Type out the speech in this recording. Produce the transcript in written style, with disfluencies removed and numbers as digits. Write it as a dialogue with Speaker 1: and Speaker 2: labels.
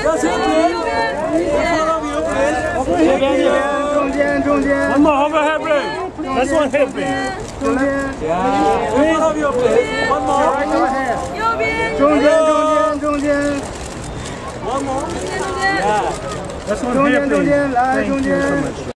Speaker 1: That's it, please. In front of you, please. 中间。One more, overhead, please. That's one hip, please. 中间。Yeah. In front of you, please. One more. Go ahead. 右边。中间。One more. Yeah. That's one hip, please. 中间，来中间。